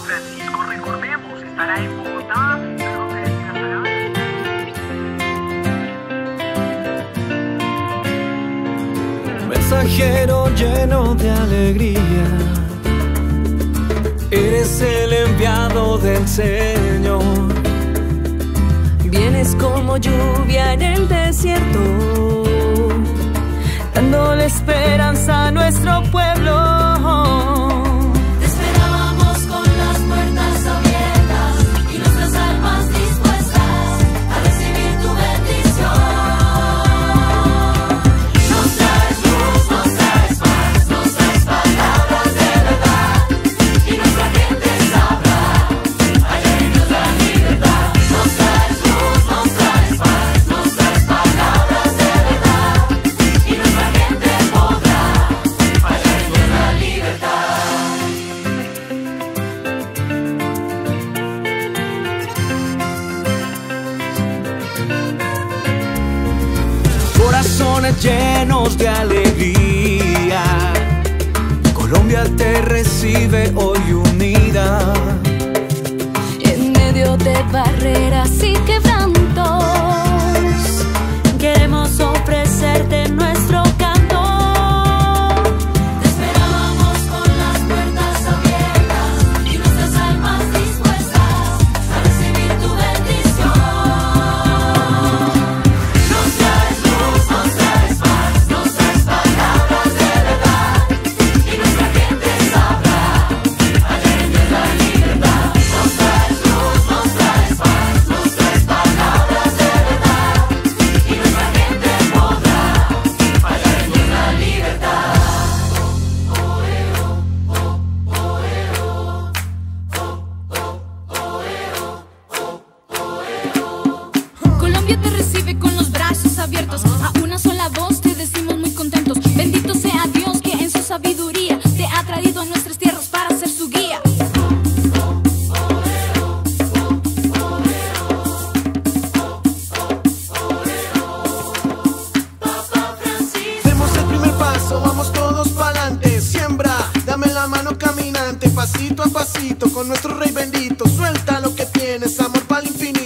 Francisco, recordemos, estará en Bogotá, luego se desplazará. Mensajero lleno de alegría, eres el enviado del Señor. Vienes como lluvia en el desierto, dándole esperanza a nuestro pueblo. Te esperábamos con las puertas abiertas y nuestras almas dispuestas a recibir tu bendición. Nos traes luz, nos traes paz, nos traes palabras de verdad y nuestra gente sabrá, allá en Dios la libertad. Nos traes luz, nos traes paz, nos traes palabras de verdad y nuestra gente podrá, allá en Dios la libertad. Corazones llenos de alegría, Colombia te recibe hoy unida. En medio de barreras y quebrantos, queremos ofrecerte nuestro canto. Te esperábamos con las puertas abiertas y nuestras almas dispuestas a recibir tu bendición. Nos traes luz, nos traes paz, nos traes palabras de verdad y nuestra gente sabrá, allá en Dios la libertad. Nos traes luz, nos traes paz, nos traes palabras de verdad y nuestra gente podrá, allá en Dios la libertad. Colombia te recibe con los brazos abiertos. A una sola voz te decimos muy contentos. Bendito sea Dios que en su sabiduría te ha traído a nuestras tierras para ser su guía. Demos el primer paso, vamos todos pa'lante. Siembra, dame la mano caminante, pasito a pasito con nuestro Rey bendito. Suelta lo que tienes, amor para el infinito.